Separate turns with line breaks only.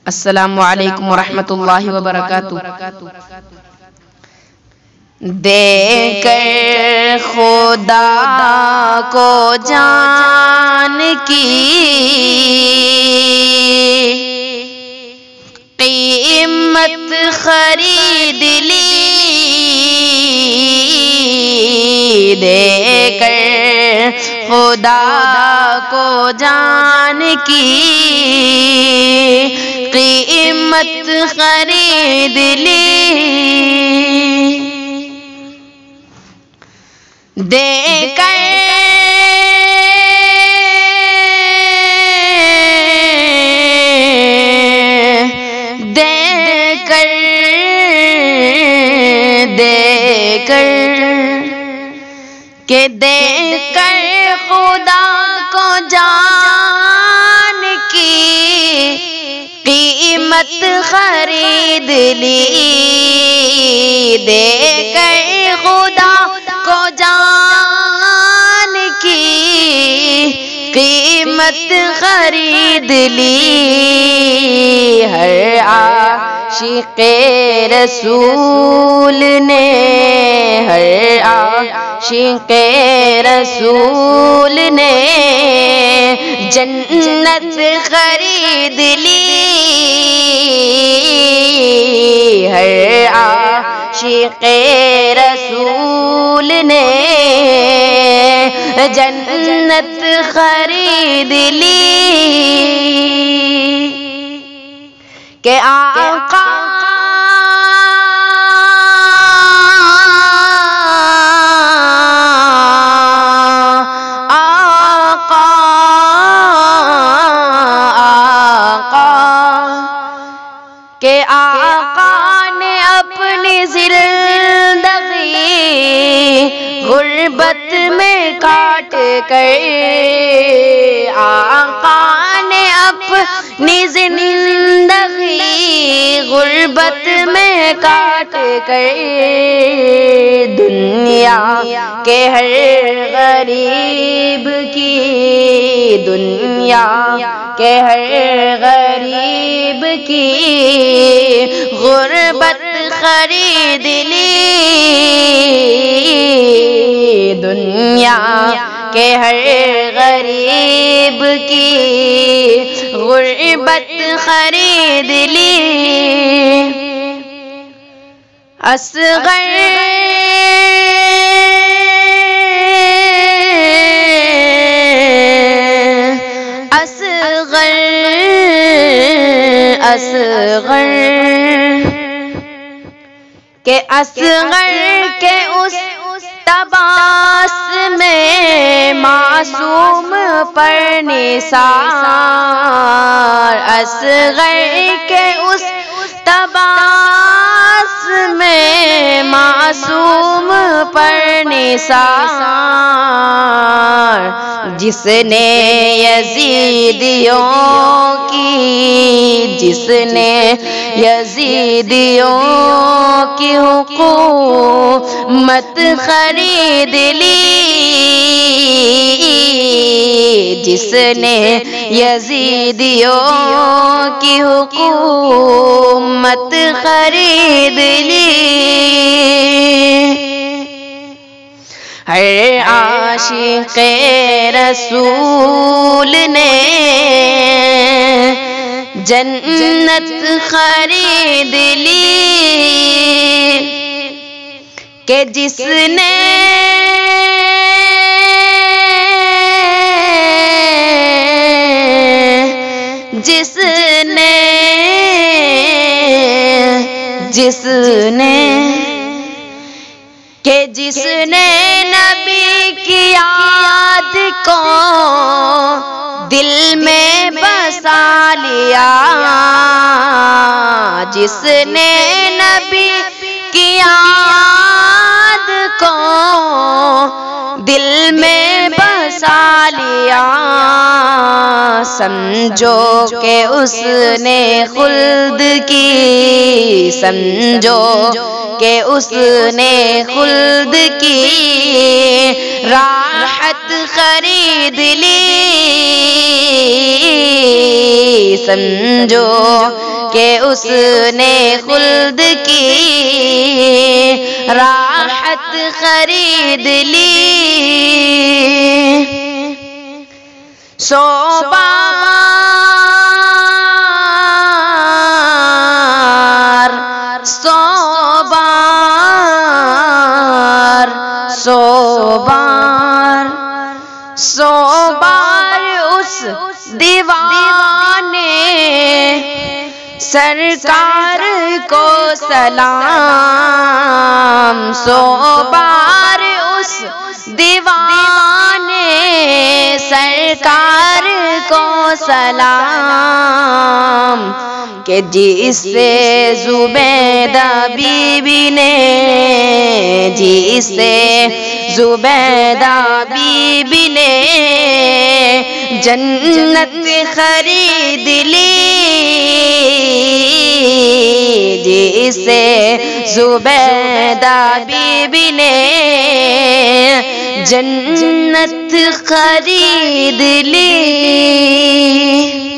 السلام علیکم ورحمۃ اللہ وبرکاتہ۔ دے کر خدا کو جان کی قیمت خرید لی، دے کر خدا کو جان کی قیمت خرید لی، دے کر کہ دے کر خدا کو جان کی قیمت خرید لی، دے کر خدا کو جان کی قیمت خرید لی، ہر عاشق رسول نے، ہر عاشق رسول نے جنت خرید لی، ہر عاشق رسول نے جنت خرید لی، کہ آقا نے اپنی زندگی غربت میں کاٹ کر، آقا نے اپنی زندگی غربت میں کاٹ کر دنیا کے ہر غریب کی، دنیا کے ہر غریب کی غربت خرید لی، دنیا کے ہر غریب کی غربت خرید لی، اصغر کہ اصغر کے اس طباس میں معصوم پر نثار، اصغر کے اس طباس میں معصوم پر نثار، جس نے یزیدیوں کی، جس نے یزیدیوں کی حکومت خرید لی، جس نے یزیدیوں کی حکومت خرید لی، ہر عاشق رسول نے جنت خرید لی، کہ جس نے جس نے نبی کی یاد کو دل میں بسا لیا، جس نے نبی کی یاد کو دل میں بسا لیا، سمجھو کہ اس نے خلد کی، سمجھو کہ اس نے خلد کی راحت خرید لی، سمجھو کہ اس نے خلد کی راحت خرید لی۔ سو بار اس دیوانے سرکار کو سلام، سو بار اس دیوانے سرکار کو سلام، کہ جس سے زبیدہ بی بی نے، جس سے زبیدہ بی بی نے جنت خرید لی، جس سے زبیدہ بی بی نے جنت خرید لی۔